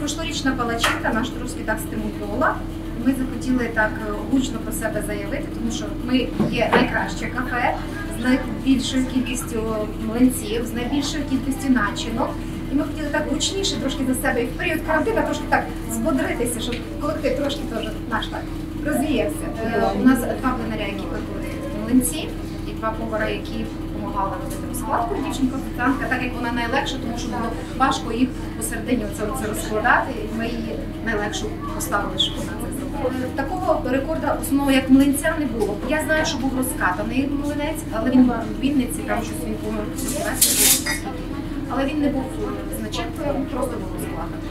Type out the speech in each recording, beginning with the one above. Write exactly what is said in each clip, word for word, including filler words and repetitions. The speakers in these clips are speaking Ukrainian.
прошлорічна палачинка нас трошки так стимулювала. Ми захотіли так гучно про себе заявити, тому що ми є найкраще кафе з найбільшою кількістю млинців, з найбільшою кількістю начинок. І ми хотіли так гучніше трошки за себе і в період карантину трошки так збодритися, щоб колектив трошки теж наш так розвіявся. У нас два пленаря, які готують млинці, і два повара, які допомагали робити розкладку. Дівчинка-офіціантка, так як вона найлегша, тому що було важко їх посередині оце розкладати, і ми її найлегшу поставили, щоб вона це зробила. Такого рекорду основного як млинця не було. Я знаю, що був розкатаний млинець, але він в Вінниці, там щось він був, але він не був з начинкою, він просто був розкладений.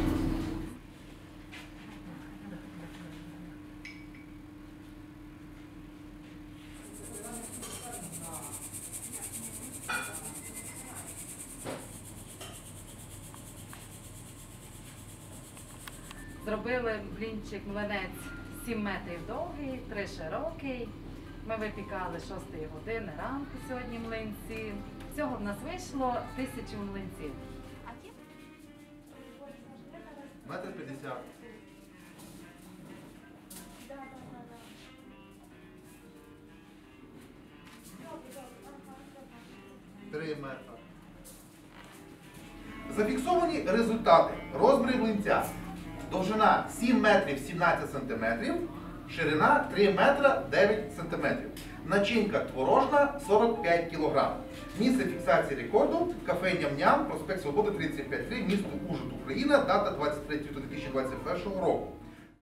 Зробили блінчик млинець сім метрів довгий, три широкий. Ми випікали шостої години ранку сьогодні млинці. Всього в нас вийшло тисячу млинців. Метр п'ятдесят. Три метри. Зафіксовані результати. Розміри млинця. Довжина сім метрів сімнадцять сантиметрів, ширина три метри дев'ять сантиметрів. Начинка творожна сорок п'ять кілограмів. Місце фіксації рекорду – кафе Ням-Ням, проспект Свободи тридцять п'ять три, місто Ужгород, Україна, дата двадцять третє лютого дві тисячі двадцять першого року.